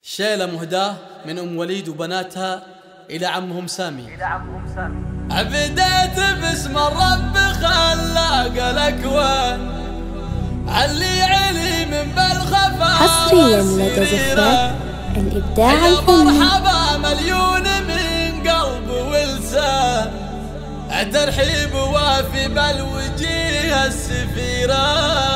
شيلة مهداة من أم وليد وبناتها إلى عمهم سامي. عبدت باسم الرب خلاق الأكوان علي علي من بالخفا حصريا لدى زفات الإبداع الفني. مرحبا مليون من قلب ولسان الترحيب وافي بالوجيه السفيرة.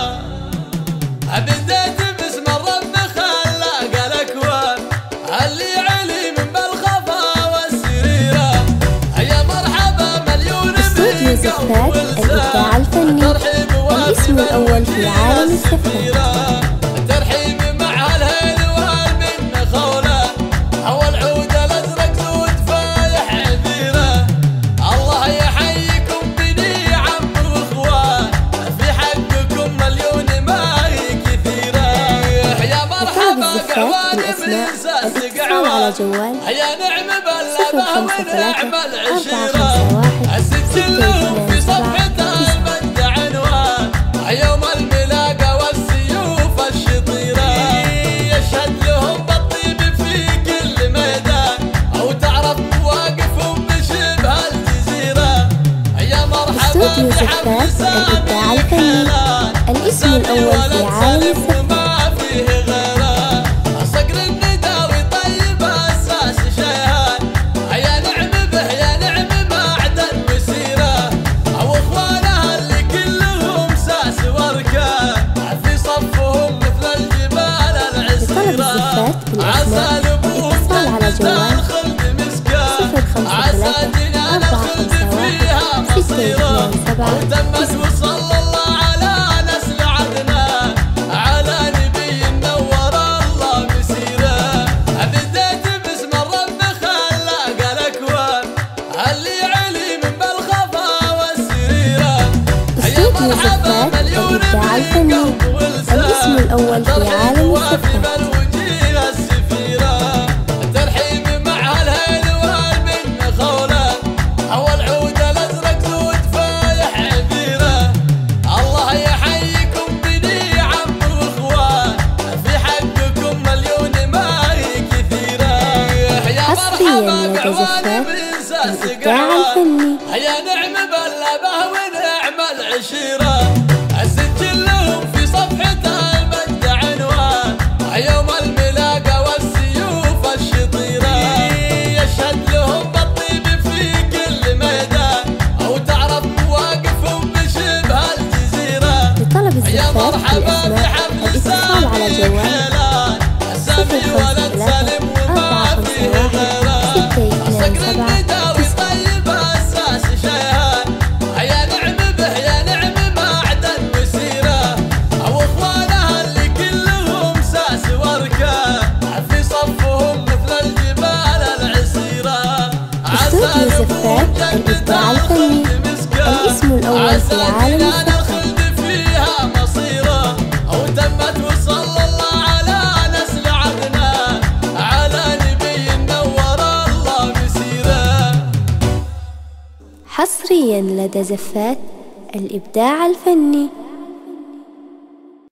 عبدت باسم الرب خلاق الأكوان علي علي من بالخفا والسريرة. يا مرحبا مليون من قلب الإبداع الفني، الاسم الأول في عالم الزفات. الترحيب مع الهيل والمن خوله هو العود الأزرق زود فايح عبيرة. الله يحييكم بني عم واخوان في حقكم مليون ما هي كثيرة. يا مرحبا قعوان بإنساس قعوان يا نعم بالله ونعم العشيرة. السجل لهم في صفحتها المجد عنوان يوم الملاقة والسيوف الشطيرة. يشهد لهم بالطيب في كل ميدان أو تعرف مواقفهم بشبه الجزيرة. يا مرحبا بحفل سامي الخيلان الاسم الأول في عالم الزفات. ما فيه غيره صقر النداوي طيب أساس شيهان. يا نعم به يا نعم معدن وسيرة أو إخوانها اللي كلهم ساس واركان في صفهم مثل الجبال العسيرة. عسى لبوهم جنة الخلد مسكان عسى جنان الخلد فيها مصيرة. وتمت وصلى الله على نسل عدنان على نبي نور الله مسيرة. بديت باسم الرب خلاق الأكوان علي علي من بالخفا والسريرة. يا مرحبا مليون من قلب ولسان الاسم الأول في عالم الزفات. بالوجيه السفيرة. الترحيب مع الهيل والمن خوله هو العود الأزرق زود فايح عبيرة. الله يحييكم بني عم واخوان في حقكم مليون ما هي كثيرة. يا مرحبا قعوان بإنساس قعوان يا نعم بالله ونعم العشيرة. السجل لهم في صفحتها المجد عنوان يوم الملاقة والسيوف الشطيرة. يشهد لهم بالطيب في كل ميدان أو تعرف مواقفهم بشبه الجزيرة. لطلب يا الزفات مرحبا بحفل الاتصال على سامي جوال الخيلان سامي ولد سالم وما فيه غيره صقر النداوي طيب أساس شيهان. يا نعم به يا نعم معدن وسيرة أو إخوانها اللي كلهم ساس واركان في صفهم مثل الجبال العسيرة. عسى لبوهم جنة الخلد مسكان الاسم الأول في عالم الزفات. فيها مصيرة أو تمت وصلى الله على نسل عدنان على نبي نور الله مسيرة. حصريا لدى زفات الإبداع الفني.